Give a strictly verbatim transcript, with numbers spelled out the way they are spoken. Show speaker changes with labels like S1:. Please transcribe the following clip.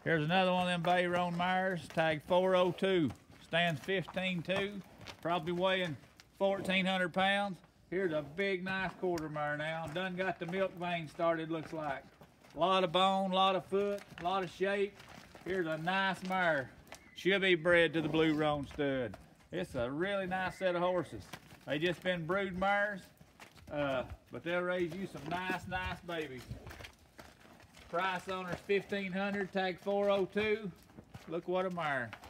S1: Here's another one of them bay roan mares, tag four oh two, stands fifteen two, probably weighing fourteen hundred pounds. Here's a big, nice quarter mare now. Done got the milk vein started, looks like. A lot of bone, a lot of foot, a lot of shape. Here's a nice mare. She'll be bred to the blue roan stud. It's a really nice set of horses. They just been brood mares, uh, but they'll raise you some nice, nice babies. Price on her is fifteen hundred, tag four oh two. Look what a mare.